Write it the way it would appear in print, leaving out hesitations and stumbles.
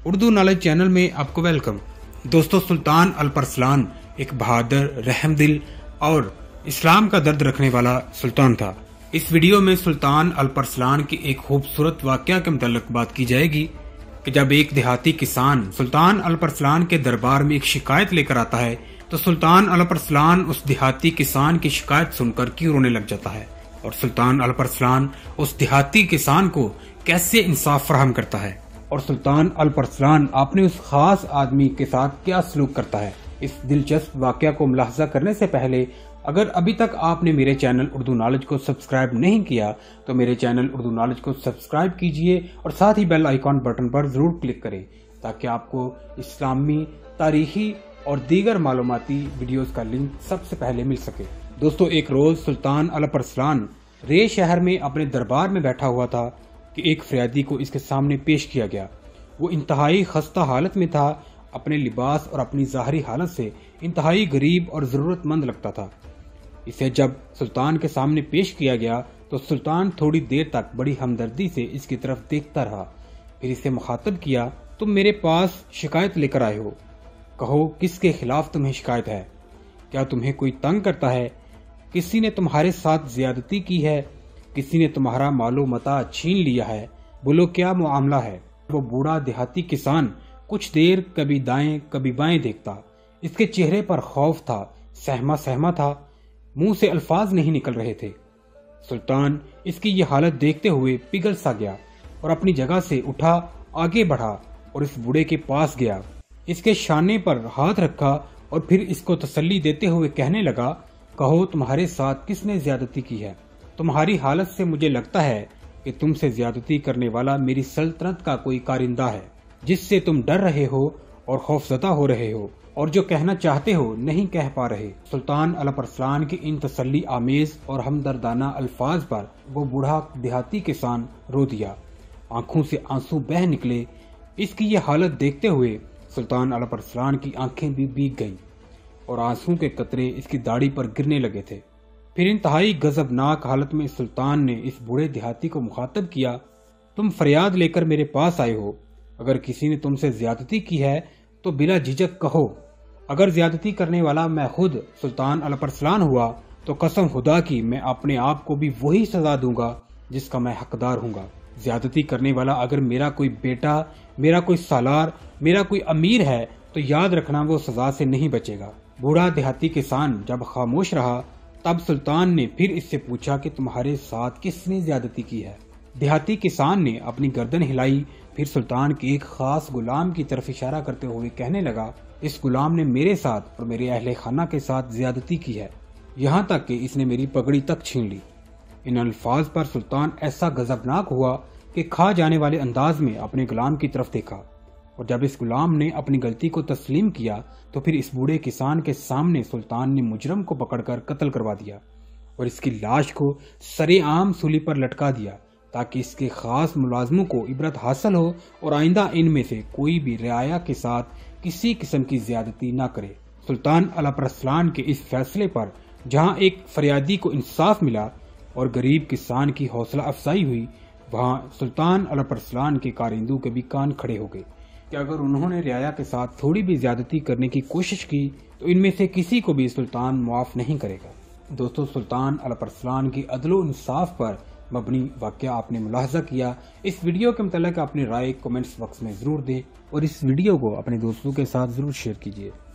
Urdu knowledge channel میں آپ کو ویلکم۔ دوستو، سلطان الپرسلان ایک بہادر، رحم دل اور اسلام کا درد رکھنے والا سلطان تھا۔ اس ویڈیو میں سلطان الپرسلان کی ایک خوبصورت واقعہ کے متعلق بات کی جائے گی کہ جب ایک دیہاتی کسان سلطان الپرسلان کے دربار میں ایک شکایت لے کر آتا ہے تو سلطان الپرسلان اس دیہاتی کسان کی شکایت سن کر کیوں رونے لگ جاتا ہے، اور سلطان الپرسلان اس دیہاتی کسان کو کیسے انصاف فراہم کرتا ہے، اور سلطان الپرسلان اپنے اس خاص آدمی کے ساتھ کیا سلوک کرتا ہے۔ اس دلچسپ واقعہ کو ملاحظہ کرنے سے پہلے اگر ابھی تک آپ نے میرے چینل اردو نالج کو سبسکرائب نہیں کیا تو میرے چینل اردو نالج کو سبسکرائب کیجئے اور ساتھ ہی بیل آئیکن بٹن پر ضرور کلک کریں تاکہ آپ کو اسلامی، تاریخی اور دیگر معلوماتی ویڈیوز کا لنک سب سے پہلے مل سکے۔ دوستو، ایک روز سلطان الپرسلان رے شہر میں اپنے دربار میں بیٹھا ہوا تھا کہ ایک فریادی کو اس کے سامنے پیش کیا گیا۔ وہ انتہائی خستہ حالت میں تھا، اپنے لباس اور اپنی ظاہری حالت سے انتہائی غریب اور ضرورت مند لگتا تھا۔ اسے جب سلطان کے سامنے پیش کیا گیا تو سلطان تھوڑی دیر تک بڑی ہمدردی سے اس کی طرف دیکھتا رہا، پھر اسے مخاطب کیا، تم میرے پاس شکایت لے کر آئے ہو، کہو کس کے خلاف تمہیں شکایت ہے؟ کیا تمہیں کوئی تنگ کرتا ہے؟ کسی نے تمہارے ساتھ زیادتی کی ہے؟ کسی نے تمہارا مال و متاع چھین لیا ہے؟ بولو کیا معاملہ ہے؟ وہ بوڑھا دیہاتی کسان کچھ دیر کبھی دائیں کبھی بائیں دیکھتا، اس کے چہرے پر خوف تھا، سہما سہما تھا، منہ سے الفاظ نہیں نکل رہے تھے۔ سلطان اس کی یہ حالت دیکھتے ہوئے پگھل سا گیا اور اپنی جگہ سے اٹھا، آگے بڑھا اور اس بوڑھے کے پاس گیا، اس کے شانے پر ہاتھ رکھا اور پھر اس کو تسلی دیتے ہوئے کہنے لگا، کہو تمہارے ساتھ کس نے زیادتی کی ہے؟ تمہاری حالت سے مجھے لگتا ہے کہ تم سے زیادتی کرنے والا میری سلطنت کا کوئی کارندہ ہے جس سے تم ڈر رہے ہو اور خوفزدہ ہو رہے ہو اور جو کہنا چاہتے ہو نہیں کہہ پا رہے۔ سلطان الپرسلان کی ان تسلی آمیز اور ہمدردانہ الفاظ پر وہ بوڑھا دیہاتی کسان رو دیا، آنکھوں سے آنسو بہہ نکلے۔ اس کی یہ حالت دیکھتے ہوئے سلطان الپرسلان کی آنکھیں بھی بھیگ گئیں اور آنسو کے قطرے اس کی داڑھی پر گرنے لگے تھے۔ پھر انتہائی غضبناک حالت میں سلطان نے اس بوڑھے دیہاتی کو مخاطب کیا، تم فریاد لے کر میرے پاس آئے ہو، اگر کسی نے تم سے زیادتی کی ہے تو بلا جھجک کہو۔ اگر زیادتی کرنے والا میں خود سلطان الپرسلان ہوا تو قسم خدا کی میں اپنے آپ کو بھی وہی سزا دوں گا جس کا میں حقدار ہوں گا۔ زیادتی کرنے والا اگر میرا کوئی بیٹا، میرا کوئی سالار، میرا کوئی امیر ہے تو یاد رکھنا وہ سزا سے نہیں بچے گا۔ بوڑھا دیہاتی کسان جب خاموش رہا تب سلطان نے پھر اس سے پوچھا کہ تمہارے ساتھ کس نے زیادتی کی ہے؟ دیہاتی کسان نے اپنی گردن ہلائی، پھر سلطان کے ایک خاص غلام کی طرف اشارہ کرتے ہوئے کہنے لگا، اس غلام نے میرے ساتھ اور میرے اہل خانہ کے ساتھ زیادتی کی ہے، یہاں تک کہ اس نے میری پگڑی تک چھین لی۔ ان الفاظ پر سلطان ایسا غضبناک ہوا کہ کھا جانے والے انداز میں اپنے غلام کی طرف دیکھا، اور جب اس غلام نے اپنی غلطی کو تسلیم کیا تو پھر اس بوڑھے کسان کے سامنے سلطان نے مجرم کو پکڑ کر قتل کروا دیا اور اس کی لاش کو سرے عام سولی پر لٹکا دیا تاکہ اس کے خاص ملازموں کو عبرت حاصل ہو اور آئندہ ان میں سے کوئی بھی رعایا کے ساتھ کسی قسم کی زیادتی نہ کرے۔ سلطان الپرسلان کے اس فیصلے پر جہاں ایک فریادی کو انصاف ملا اور غریب کسان کی حوصلہ افزائی ہوئی، وہاں سلطان الپرسلان کے کارندوں کے بھی کان کھڑے ہو گئے کہ اگر انہوں نے رعایا کے ساتھ تھوڑی بھی زیادتی کرنے کی کوشش کی تو ان میں سے کسی کو بھی سلطان معاف نہیں کرے گا۔ دوستو، سلطان الپرسلان کی عدل و انصاف پر مبنی واقعہ آپ نے ملاحظہ کیا۔ اس ویڈیو کے متعلق اپنی رائے کمنٹس باکس میں ضرور دیں اور اس ویڈیو کو اپنے دوستوں کے ساتھ ضرور شیئر کیجیے۔